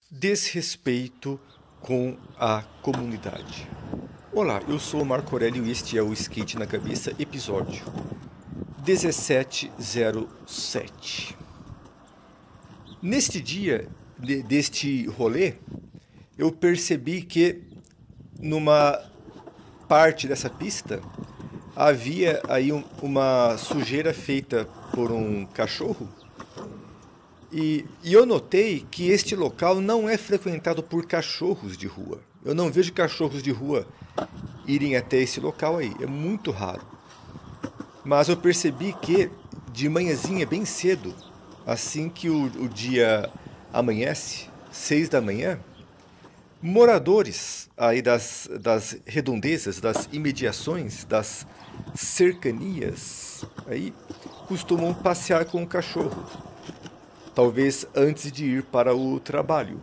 Desrespeito com a comunidade. Olá, eu sou o Marco Aurélio e este é o Skate na Cabeça, episódio 1707. Neste dia, deste rolê, eu percebi que numa parte dessa pista havia aí uma sujeira feita por um cachorro. E eu notei que este local não é frequentado por cachorros de rua. Eu não vejo cachorros de rua irem até esse local aí, é muito raro. Mas eu percebi que de manhãzinha, bem cedo, assim que o dia amanhece, 6 da manhã, moradores aí das redondezas, das imediações, das cercanias, aí costumam passear com o cachorro. Talvez antes de ir para o trabalho.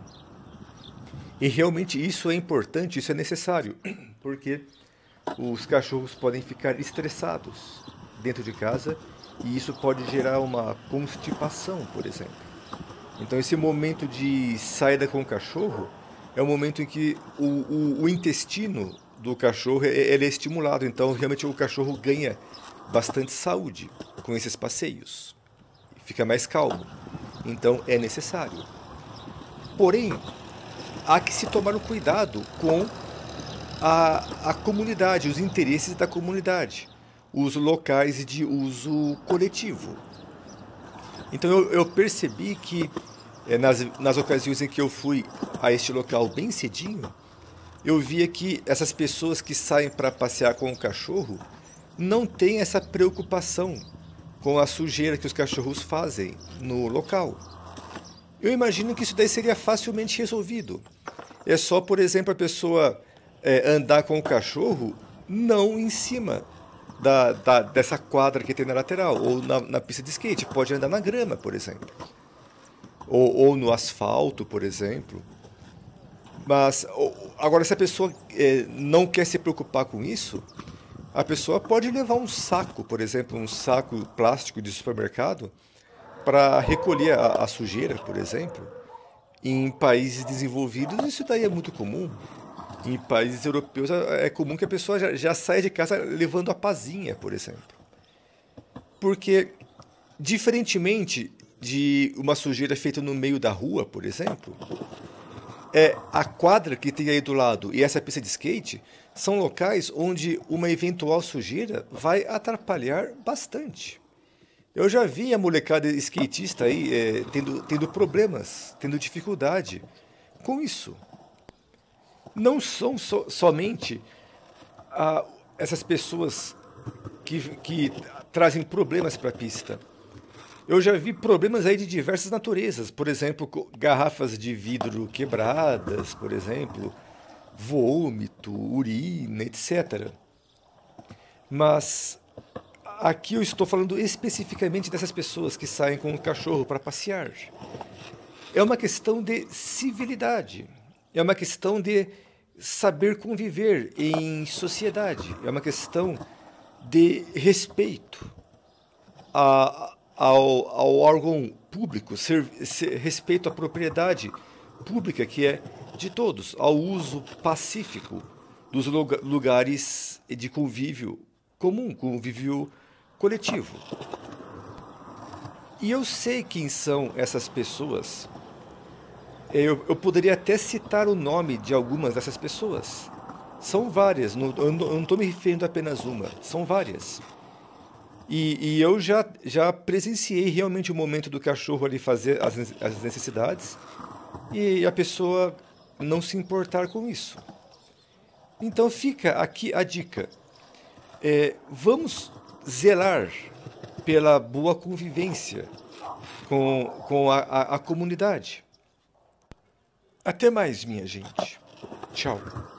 E realmente isso é importante, isso é necessário, porque os cachorros podem ficar estressados dentro de casa e isso pode gerar uma constipação, por exemplo. Então esse momento de saída com o cachorro é o momento em que o intestino do cachorro ele é estimulado, então realmente o cachorro ganha bastante saúde com esses passeios, fica mais calmo. Então é necessário. Porém, há que se tomar o cuidado com a comunidade, os interesses da comunidade, os locais de uso coletivo. Então eu percebi que nas ocasiões em que eu fui a este local bem cedinho, eu via que essas pessoas que saem para passear com o cachorro não têm essa preocupação com a sujeira que os cachorros fazem no local. Eu imagino que isso daí seria facilmente resolvido. É só, por exemplo, a pessoa andar com o cachorro não em cima dessa quadra que tem na lateral, ou na pista de skate. Pode andar na grama, por exemplo. Ou no asfalto, por exemplo. Mas, agora, se a pessoa não quer se preocupar com isso, a pessoa pode levar um saco, por exemplo, um saco plástico de supermercado para recolher a sujeira, por exemplo. Em países desenvolvidos isso daí é muito comum. Em países europeus é comum que a pessoa já saia de casa levando a pazinha, por exemplo. Porque, diferentemente de uma sujeira feita no meio da rua, por exemplo, a quadra que tem aí do lado e essa pista de skate são locais onde uma eventual sujeira vai atrapalhar bastante. Eu já vi a molecada skatista aí tendo problemas, tendo dificuldade com isso. Não são somente essas pessoas que trazem problemas para a pista. Eu já vi problemas aí de diversas naturezas, por exemplo, garrafas de vidro quebradas, por exemplo, vômito, urina, etc. Mas aqui eu estou falando especificamente dessas pessoas que saem com o cachorro para passear. É uma questão de civilidade, é uma questão de saber conviver em sociedade, é uma questão de respeito ao órgão público, respeito à propriedade pública que é de todos, ao uso pacífico dos lugares de convívio comum, convívio coletivo. E eu sei quem são essas pessoas. Eu poderia até citar o nome de algumas dessas pessoas. São várias, eu não estou me referindo a apenas uma, são várias. E eu já presenciei realmente o momento do cachorro ali fazer as necessidades e a pessoa não se importar com isso. Então fica aqui a dica. Vamos zelar pela boa convivência com a comunidade. Até mais, minha gente. Tchau.